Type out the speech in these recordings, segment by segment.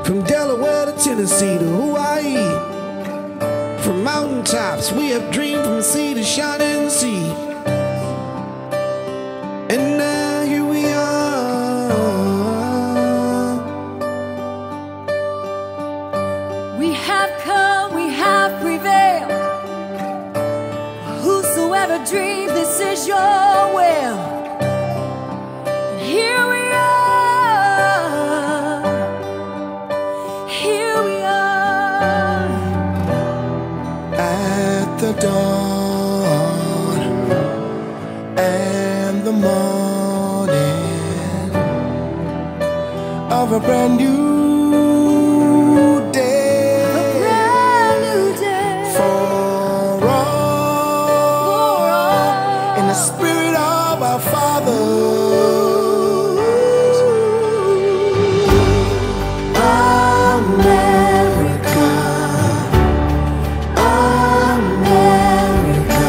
From Delaware to Tennessee to Hawaii, from mountaintops we have dreamed, from sea to shining sea. And now here we are. We have come, we have prevailed. Whosoever dreams, this is your will. And here we are. Here we are. At the dawn and the morning of a brand new day, A brand new day for all in the spirit of our fathers. America, America,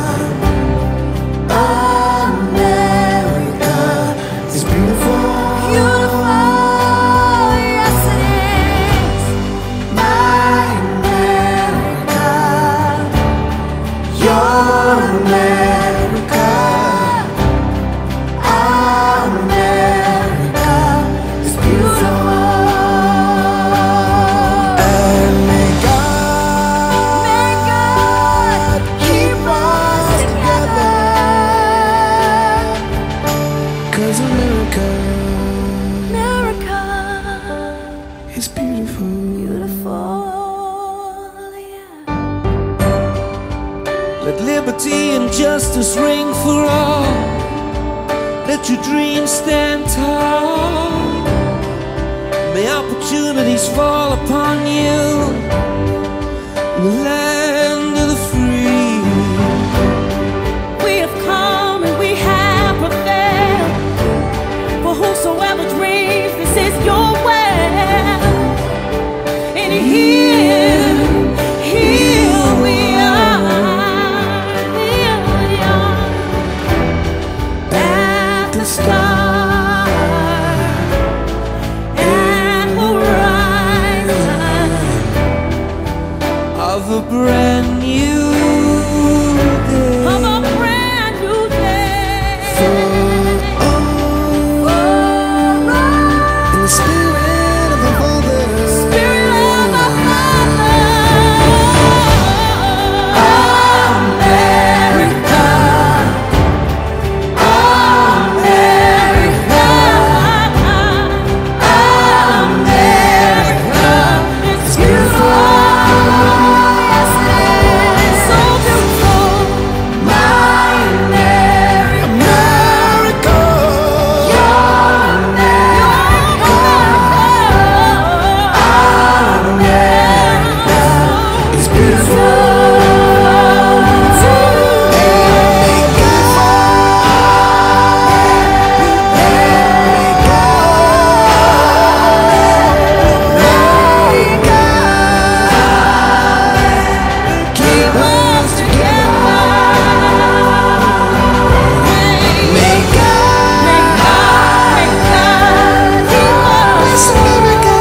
America is beautiful. Beautiful, yes it is. My America, your America, America is beautiful. And may God keep us together, 'cause America is beautiful. Beautiful, yeah. Let liberty and justice ring for all. Let your dreams stand tall. May opportunities fall upon you in the land of the free. We have come and we have prevailed. For whosoever dreams, this is your will. And here we are. Here we are. At the start, at horizon Of a brand new day. of a brand new day. In the spirit of the Father, Spirit of the Father. America, America, America is beautiful. Yes, it is. So beautiful. My America, America, your America, America is beautiful. Keep us together. May God bless America.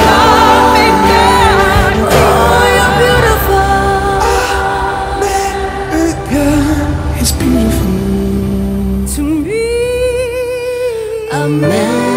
America is beautiful To me, America.